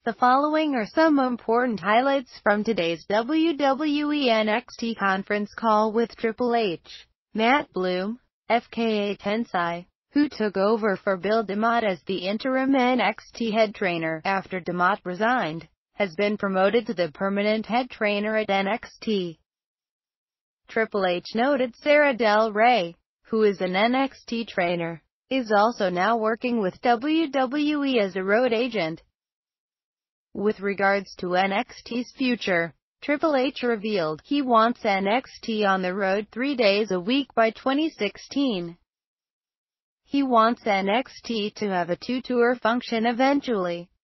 The following are some important highlights from today's WWE NXT conference call with Triple H. Matt Bloom, FKA Tensai, who took over for Bill DeMott as the interim NXT head trainer after DeMott resigned, has been promoted to the permanent head trainer at NXT. Triple H noted Sara Del Rey, who is an NXT trainer, is also now working with WWE as a road agent. With regards to NXT's future, Triple H revealed he wants NXT on the road 3 days a week by 2016. He wants NXT to have a 2-tour function eventually.